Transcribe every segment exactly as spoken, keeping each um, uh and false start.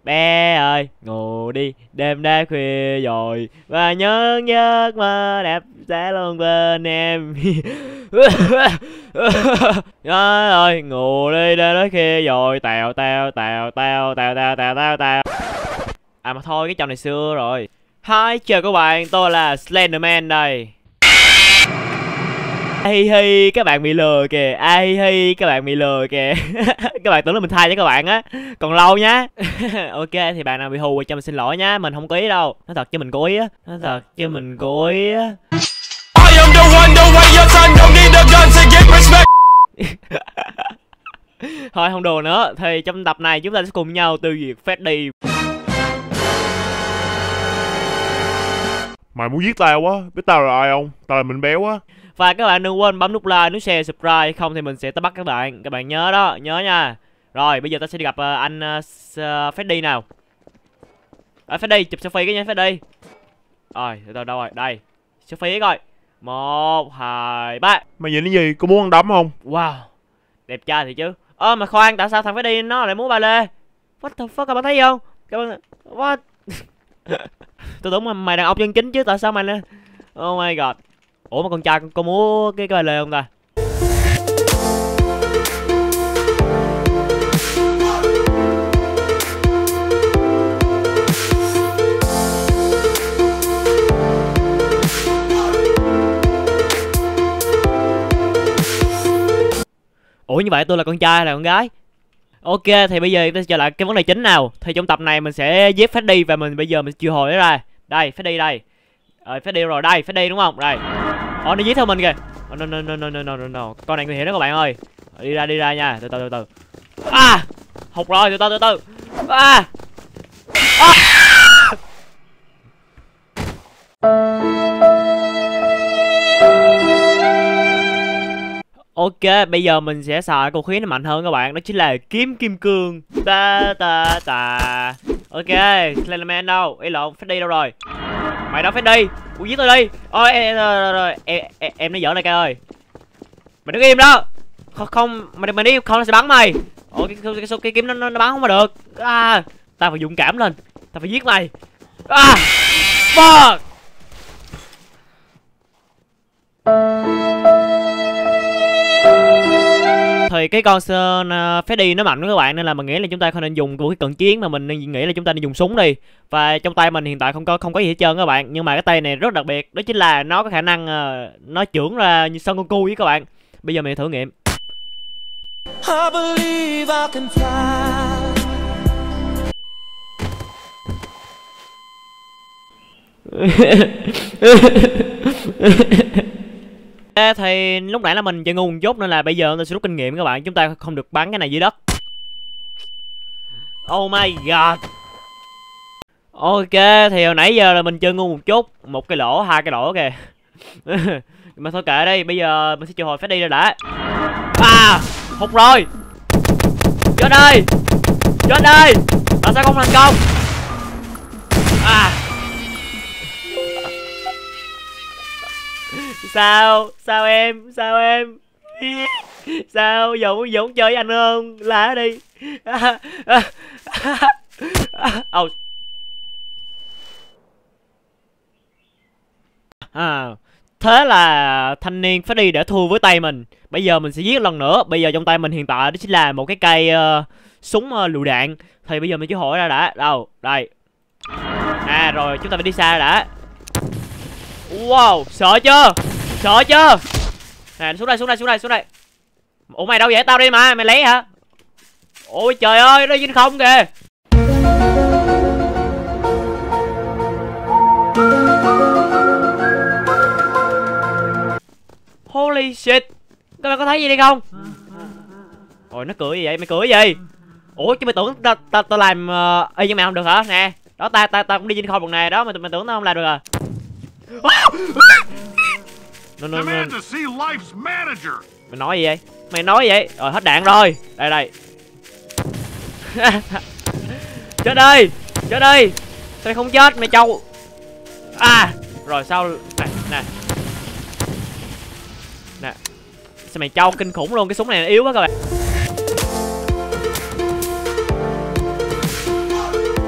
Bé ơi ngủ đi, đêm đã khuya rồi, và nhớ giấc mơ đẹp sẽ luôn bên em. Trời ơi ngủ đi, đêm đã khuya rồi. Tèo tèo tèo tèo tèo tèo tèo tèo tèo. À mà thôi, cái trò này xưa rồi. Hi chào các bạn, tôi là Slenderman đây. Hi hi, các bạn bị lừa kìa. Ai hi hi, các bạn bị lừa kìa. Các bạn tưởng là mình thay cho các bạn á, còn lâu nhá. Ok thì bạn nào bị hù cho mình xin lỗi nhá, mình không cố ý đâu. Nói thật chứ mình cố ý á, nói thật chứ mình cố ý á. Thôi không đùa nữa, thì trong tập này chúng ta sẽ cùng nhau tiêu diệt Freddy. Mày muốn giết tao quá, biết tao là ai không? Tao là mình béo á. Và các bạn đừng quên bấm nút like, nút share, subscribe, không thì mình sẽ tới bắt các bạn. Các bạn nhớ đó, nhớ nha. Rồi bây giờ ta sẽ đi gặp uh, anh uh, Freddy nào. À, Freddy, chụp selfie cái nha Freddy. Rồi, từ từ đâu rồi, đây. Selfie coi. Một, hai, ba. Mày nhìn cái gì, có muốn ăn đấm không? Wow, đẹp trai thì chứ. Ơ mà khoan, tại sao thằng Freddy nó lại múa ba lê? What the fuck, các bạn thấy không? Các bạn... What? Tôi tưởng mà mày đàn ông chân chính chứ, tại sao mày lên? Oh my god. Ủa mà con trai con, con múa cái cái ba lê không ta? Ủa như vậy tôi là con trai hay là con gái? Ok thì bây giờ ta sẽ trở lại cái vấn đề chính nào. Thì trong tập này mình sẽ giết Freddy và mình bây giờ mình triệu hồi nó ra. Đây Freddy đây. Rồi Freddy rồi đây, Freddy đúng không? Đây. Ồ nó giết theo mình kìa. Oh, no, no, no, no, no, no, no. Con này nguy hiểm đó các bạn ơi. Đi ra đi ra nha, từ từ từ từ. À! Hụt rồi, từ từ từ từ. À! À! Ok, bây giờ mình sẽ xài vũ khí nó mạnh hơn các bạn, đó chính là kiếm kim cương. Ta ta ta. Ok, Slenderman đâu? Ý lộn, Freddy đâu rồi? Mày đâu Freddy? Ủa giết tôi đi. Ôi em rồi rồi em em, em nó giỡn này ca ơi. Mày đứng im đó. Không không mày mày đi không nó sẽ bắn mày. Ôi cái cái, cái, cái kiếm nó, nó nó bắn không mà được. À, tao phải dũng cảm lên. Tao phải giết mày. À! Fuck! Thì cái con uh, Freddy nó mạnh đó các bạn, nên là mình nghĩ là chúng ta không nên dùng vũ khí cận chiến mà mình nên nghĩ là chúng ta nên dùng súng đi. Và trong tay mình hiện tại không có không có gì hết trơn các bạn, nhưng mà cái tay này rất đặc biệt, đó chính là nó có khả năng uh, nó trưởng ra như Son Goku với các bạn. Bây giờ mình thử nghiệm. I believe I can fly. Thì lúc nãy là mình chơi ngu một chút nên là bây giờ tôi sẽ rút kinh nghiệm các bạn, chúng ta không được bắn cái này dưới đất. Oh my god. Ok thì hồi nãy giờ là mình chơi ngu một chút, một cái lỗ, hai cái lỗ kìa. Mà thôi kệ đi, bây giờ mình sẽ triệu hồi Freddy ra đã. À, hụt rồi. Chết đi. Chết đi. Tại sao không thành công? À. Sao? Sao em? Sao em? Sao? Giờ muốn Dũng chơi với anh không? Lá đi. Oh. À, thế là thanh niên Freddy đã thua với tay mình. Bây giờ mình sẽ giết lần nữa. Bây giờ trong tay mình hiện tại đó chính là một cái cây uh, súng uh, lựu đạn. Thì bây giờ mình chỉ hỏi ra đã. Đâu? Đây. À rồi chúng ta phải đi xa đã. Wow, sợ chưa? Sợ chưa? Nè xuống đây, xuống đây, xuống đây, xuống đây. Ủa mày đâu vậy? Tao đi mà, mày lấy hả? Ôi trời ơi, nó dính không kìa. Holy shit. Các bạn có thấy gì đây không? Ôi nó cười gì vậy? Mày cười gì? Ủa chứ mày tưởng tao ta, ta làm uh, y như mày không được hả? Nè. Đó ta ta ta cũng đi dính không được nè, đó mà mày tưởng tao không làm được à? No, no, no. Mày nói gì vậy? Mày nói gì vậy? Rồi hết đạn rồi. Đây đây. Chết đi. Chết đi. Sao không chết mày trâu. À. Rồi sao? Nè nè. Nè. Sao mày trâu kinh khủng luôn, cái súng này yếu quá các bạn.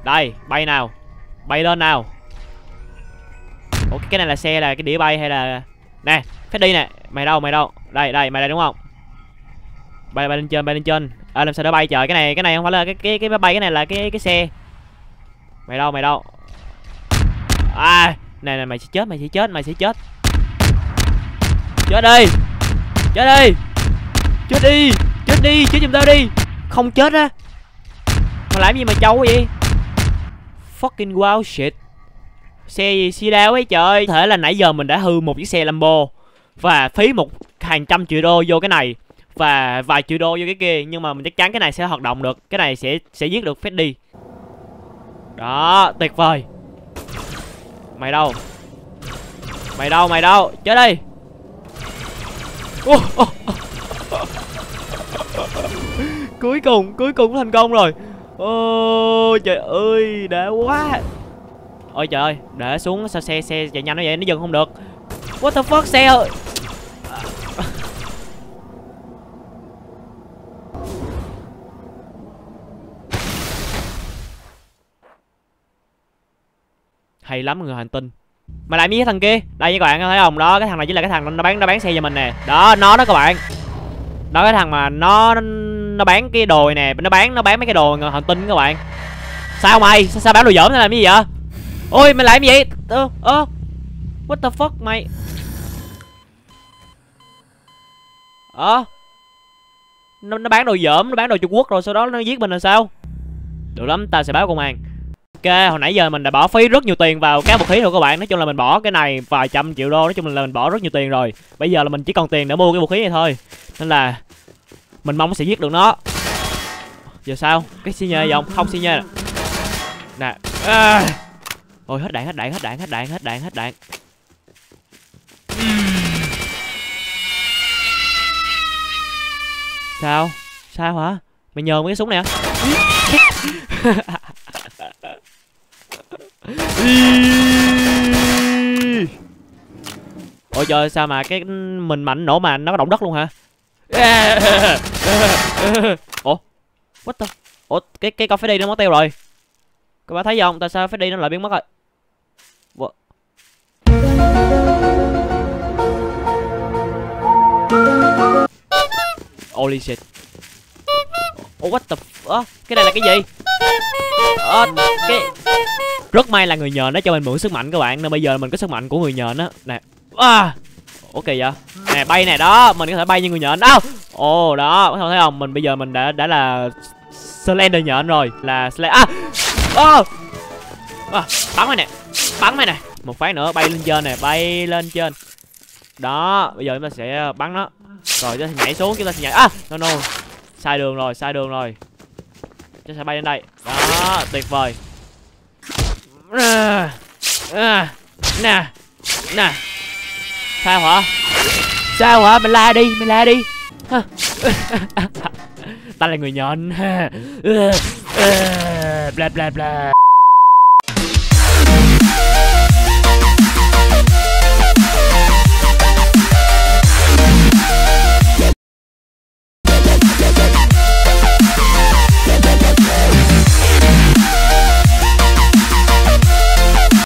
Đây, bay nào. Bay lên nào. Ủa cái này là xe là cái đĩa bay hay là... Nè, phép đi nè. Mày đâu, mày đâu. Đây, đây, mày đây đúng không? Bay bay lên trên, bay lên trên. À làm sao để bay trời, cái này cái này không phải là cái cái cái máy bay, cái này là cái cái xe. Mày đâu, mày đâu. À, này này mày sẽ chết, mày sẽ chết, mày sẽ chết. Chết đi. Chết đi. Chết đi. Chết đi, chết giùm tao đi. Không chết á. Mà làm gì mà trâu vậy? Fucking wow shit. Xe gì xi đao ấy trời. Có thể là nãy giờ mình đã hư một chiếc xe Lambo và phí một hàng trăm triệu đô vô cái này và vài triệu đô vô cái kia, nhưng mà mình chắc chắn cái này sẽ hoạt động được. Cái này sẽ sẽ giết được Freddy. Đó, tuyệt vời. Mày đâu? Mày đâu, mày đâu? Chết đi. uh, uh. Cuối cùng, cuối cùng thành công rồi. Ôi trời ơi, đã quá. Ôi trời ơi, để xuống sao xe xe chạy nhanh nó vậy, nó dừng không được. What the fuck, xe ơi. Hay lắm người hành tinh. Mày làm gì với thằng kia? Đây các bạn thấy không? Đó, cái thằng này chính là cái thằng nó bán nó bán xe cho mình nè. Đó, nó đó các bạn. Đó cái thằng mà nó nó bán cái đồ nè, nó bán nó bán mấy cái đồ người hành tinh các bạn. Sao mày? Sao, sao bán đồ dởm, nó làm cái gì vậy? Ôi mày làm gì vậy? Ơ ơ. What the fuck mày? Ờ. Nó nó bán đồ dởm, nó bán đồ Trung Quốc rồi sau đó nó giết mình là sao? Được lắm, ta sẽ báo công an. Ok, hồi nãy giờ mình đã bỏ phí rất nhiều tiền vào các vũ khí rồi các bạn. Nói chung là mình bỏ cái này vài trăm triệu đô. Nói chung là mình bỏ rất nhiều tiền rồi. Bây giờ là mình chỉ còn tiền để mua cái vũ khí này thôi. Nên là mình mong sẽ giết được nó. Giờ sao? Cái xi nhê không? Không xi nhê nè. Nè. À. Ôi hết đạn, hết đạn, hết đạn, hết đạn, hết đạn, hết đạn. Sao? Sao hả? Mày nhờn mấy cái súng này hả? Ôi trời, sao mà cái mình mạnh nổ mà nó có động đất luôn hả? Ủa? What the? Ủa cái cái con phải đi nó mất tiêu rồi. Các bạn thấy không? Tại sao phải đi nó lại biến mất rồi? What? Holy shit. Oh, what the f... cái này là cái gì? À, cái... Rất may là người nhện nó cho mình mượn sức mạnh các bạn, nên bây giờ mình có sức mạnh của người nhện á. Nè. À. Ok vậy. Nè bay nè đó, mình có thể bay như người nhện đâu. Ồ oh, đó, các bạn thấy không? Mình bây giờ mình đã đã là Slender nhện rồi, là Slender. À. Oh. À, bắn mày nè. Bắn mày nè. Một phát nữa bay lên trên nè, bay lên trên. Đó, bây giờ chúng ta sẽ bắn nó. Rồi chúng ta sẽ nhảy xuống, chúng ta sẽ nhảy. À, no no. Sai đường rồi, sai đường rồi. Chúng ta sẽ bay lên đây. Đó, tuyệt vời. À, à, nè. Nè. Sao hả? Sao hả? Mày la đi, mày la đi. Ta là người nhện. Bla bla bla.